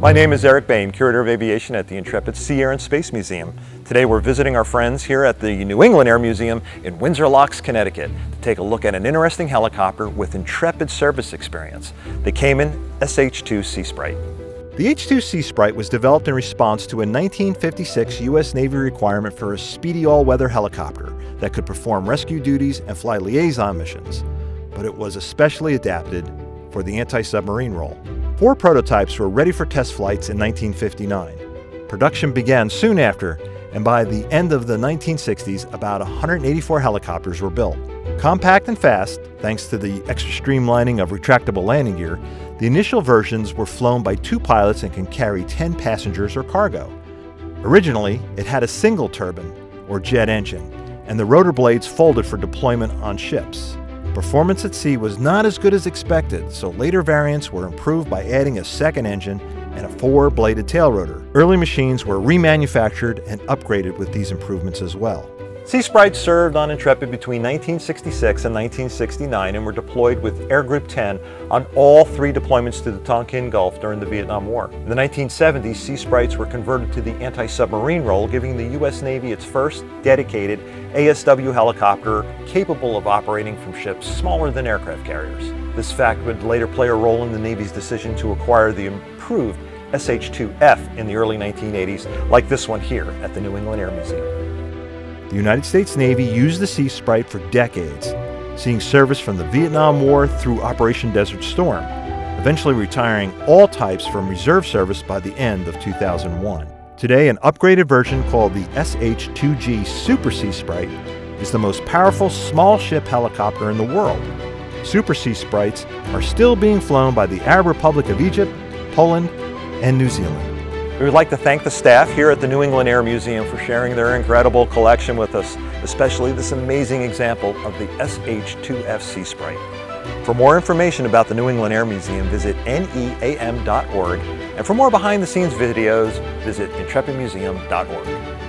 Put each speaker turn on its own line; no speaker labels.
My name is Eric Boehm, Curator of Aviation at the Intrepid Sea, Air and Space Museum. Today we're visiting our friends here at the New England Air Museum in Windsor Locks, Connecticut to take a look at an interesting helicopter with Intrepid service experience, the Cayman SH-2 Seasprite. The H-2 Seasprite was developed in response to a 1956 U.S. Navy requirement for a speedy all-weather helicopter that could perform rescue duties and fly liaison missions, but it was especially adapted for the anti-submarine role. 4 prototypes were ready for test flights in 1959. Production began soon after, and by the end of the 1960s, about 184 helicopters were built. Compact and fast, thanks to the extra streamlining of retractable landing gear, the initial versions were flown by 2 pilots and can carry 10 passengers or cargo. Originally, it had a single turbine, or jet engine, and the rotor blades folded for deployment on ships. Performance at sea was not as good as expected, so later variants were improved by adding a second engine and a 4-bladed tail rotor. Early machines were remanufactured and upgraded with these improvements as well. Seasprites served on Intrepid between 1966 and 1969 and were deployed with Air Group 10 on all 3 deployments to the Tonkin Gulf during the Vietnam War. In the 1970s, Seasprites were converted to the anti-submarine role, giving the U.S. Navy its first dedicated ASW helicopter capable of operating from ships smaller than aircraft carriers. This fact would later play a role in the Navy's decision to acquire the improved SH-2F in the early 1980s, like this one here at the New England Air Museum. The United States Navy used the Seasprite for decades, seeing service from the Vietnam War through Operation Desert Storm, eventually retiring all types from reserve service by the end of 2001. Today, an upgraded version called the SH-2G Super Seasprite is the most powerful small ship helicopter in the world. Super Seasprites are still being flown by the Arab Republic of Egypt, Poland, and New Zealand. We would like to thank the staff here at the New England Air Museum for sharing their incredible collection with us, especially this amazing example of the SH-2F Seasprite. For more information about the New England Air Museum, visit neam.org, and for more behind-the-scenes videos, visit intrepidmuseum.org.